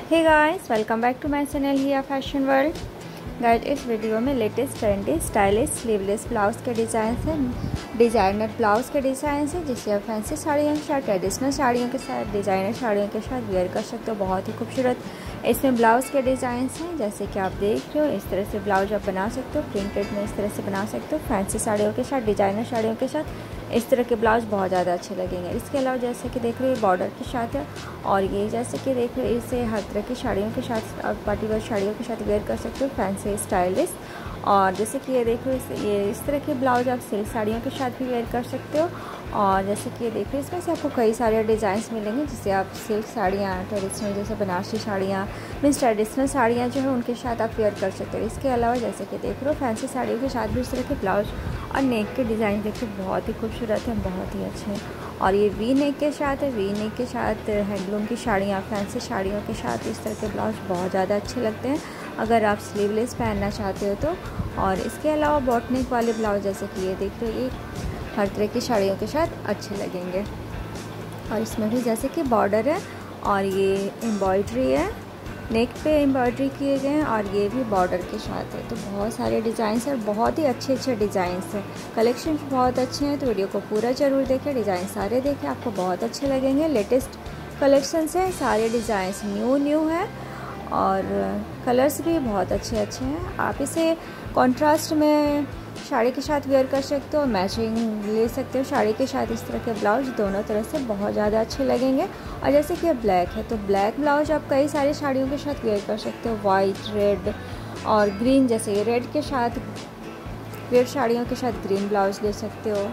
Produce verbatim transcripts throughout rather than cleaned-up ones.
Hey guys, welcome back to my channel Hiya fashion world. Guys, इस video में latest trendy stylish sleeveless blouse के design हैं, designer blouse के design हैं जिसे आप फैंसी साड़ियों के साथ, ट्रेडिशनल साड़ियों के साथ, डिज़ाइनर साड़ियों के साथ वेयर कर सकते हो। बहुत ही खूबसूरत इसमें ब्लाउज़ के डिज़ाइन हैं, जैसे कि आप देख रहे हो। इस तरह से ब्लाउज आप बना सकते हो, प्रिंटेड में इस तरह से बना सकते हो। फैंसी साड़ियों के साथ, डिज़ाइनर साड़ियों के साथ इस तरह के ब्लाउज बहुत ज़्यादा अच्छे लगेंगे। इसके अलावा जैसे कि देख रहे हो बॉर्डर के साथ है, और ये जैसे कि देख रहे हो इसे हर तरह की साड़ियों के साथ और पार्टी वेयर साड़ियों के साथ वेयर कर सकते हो, फैंसी स्टाइलिश। और जैसे कि ये देख रहे हो ये इस तरह के ब्लाउज आप सिल्क साड़ियों के साथ भी वेयर कर सकते हो। और जैसे कि ये देख रहे हो इसमें से आपको कई सारे डिज़ाइंस मिलेंगे, जिससे आप सिल्क साड़ियाँ, ट्रेडिशनल जैसे बनारसी साड़ियाँ, मीन्स ट्रेडिशनल साड़ियाँ जो है उनके साथ आप वेयर कर सकते हो। इसके अलावा जैसे कि देख रहे हो फैंसी साड़ियों के साथ भी इस तरह के ब्लाउज और नेक के डिज़ाइन देखिए बहुत ही खूबसूरत हैं, बहुत ही अच्छे हैं। और ये वी नेक के साथ है, वी नेक के साथ हैंडलूम की साड़ियाँ, फैंसी साड़ियों के साथ इस तरह के ब्लाउज बहुत ज़्यादा अच्छे लगते हैं अगर आप स्लीवलेस पहनना चाहते हो तो। और इसके अलावा बॉट नेक वाले ब्लाउज जैसे कि ये देख रहे हो ये हर तरह की साड़ियों के साथ अच्छे लगेंगे। और इसमें भी जैसे कि बॉर्डर है और ये एम्ब्रॉयडरी है, नेक पे एम्ब्रॉयडरी किए गए हैं, और ये भी बॉर्डर के साथ है। तो बहुत सारे डिज़ाइंस हैं, बहुत ही अच्छे अच्छे डिज़ाइंस हैं, कलेक्शन बहुत अच्छे हैं। तो वीडियो को पूरा ज़रूर देखें, डिज़ाइन सारे देखें, आपको बहुत अच्छे लगेंगे। लेटेस्ट कलेक्शंस हैं, सारे डिज़ाइंस न्यू न्यू हैं और कलर्स भी बहुत अच्छे अच्छे हैं। आप इसे कॉन्ट्रास्ट में साड़ी के साथ वेयर कर सकते हो, मैचिंग ले सकते हो साड़ी के साथ। इस तरह के ब्लाउज दोनों तरह से बहुत ज़्यादा अच्छे लगेंगे। और जैसे कि ब्लैक है तो ब्लैक ब्लाउज आप कई सारी साड़ियों के साथ वेयर कर सकते हो, वाइट, रेड और ग्रीन। जैसे ये रेड के साथ, रेड साड़ियों के साथ ग्रीन ब्लाउज ले सकते हो।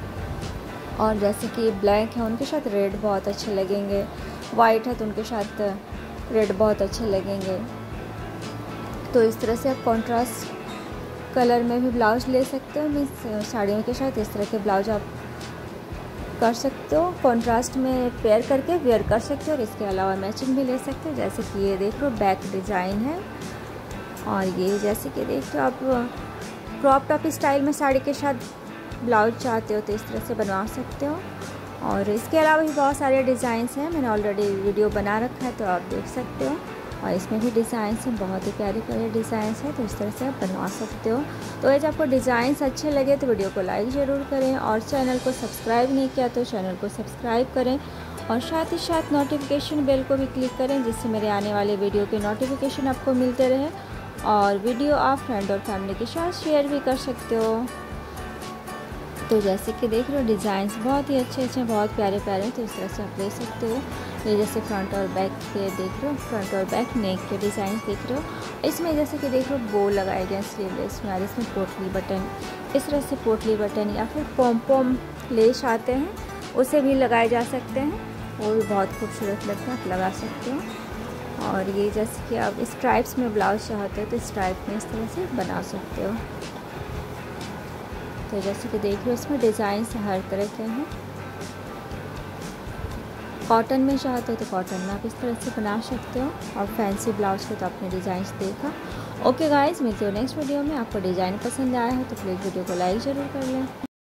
और जैसे कि ब्लैक है उनके साथ रेड बहुत अच्छे लगेंगे, वाइट है तो उनके साथ रेड बहुत अच्छे लगेंगे। तो इस तरह से आप कॉन्ट्रास्ट कलर में भी ब्लाउज ले सकते हो, मीन्स साड़ियों के साथ इस तरह के ब्लाउज आप कर सकते हो, कॉन्ट्रास्ट में पेयर करके वेयर कर सकते हो। और इसके अलावा मैचिंग भी ले सकते हो। जैसे कि ये देख लो बैक डिज़ाइन है, और ये जैसे कि देख लो आप क्रॉप टॉप स्टाइल में साड़ी के साथ ब्लाउज चाहते हो तो इस तरह से बनवा सकते हो। और इसके अलावा भी बहुत सारे डिज़ाइंस हैं, मैंने ऑलरेडी वीडियो बना रखा है तो आप देख सकते हो। और इसमें भी डिज़ाइंस हैं, बहुत ही प्यारे प्यारे डिज़ाइंस हैं, तो इस तरह से आप बनवा सकते हो। तो यदि आपको डिज़ाइंस अच्छे लगे तो वीडियो को लाइक ज़रूर करें, और चैनल को सब्सक्राइब नहीं किया तो चैनल को सब्सक्राइब करें, और साथ ही साथ नोटिफिकेशन बेल को भी क्लिक करें, जिससे मेरे आने वाले वीडियो के नोटिफिकेशन आपको मिलते रहे। और वीडियो आप फ्रेंड और फैमिली के साथ शेयर भी कर सकते हो। तो जैसे कि देख रहे हो डिज़ाइंस बहुत ही अच्छे अच्छे, बहुत प्यारे प्यारे, तो इस तरह से आप ले सकते हो। ये जैसे फ्रंट और बैक के देख रहे हो, फ्रंट और बैक नेक के डिज़ाइन देख रहे हो। इसमें जैसे कि देख रहे हो बो लगाए गए स्लीवलेस में, और इसमें पोटली बटन, इस तरह से पोटली बटन या फिर पॉम पॉम लेस आते हैं उसे भी लगाए जा सकते हैं, वो भी बहुत खूबसूरत लगता है, आप लगा सकते हो। और ये जैसे कि आप स्ट्राइप्स में ब्लाउज चाहते हो तो स्ट्राइप में इस तरह से बना सकते हो। तो जैसे कि देख रहे हो इसमें डिज़ाइन हर तरह के हैं। कॉटन में चाहते हो तो कॉटन में आप इस तरह से बना सकते हो, और फैंसी ब्लाउज के तो आपने डिज़ाइंस देखा। ओके गाइस, मिलते हो नेक्स्ट वीडियो में। आपको डिज़ाइन पसंद आया हो तो प्लीज़ वीडियो को लाइक ज़रूर कर लें।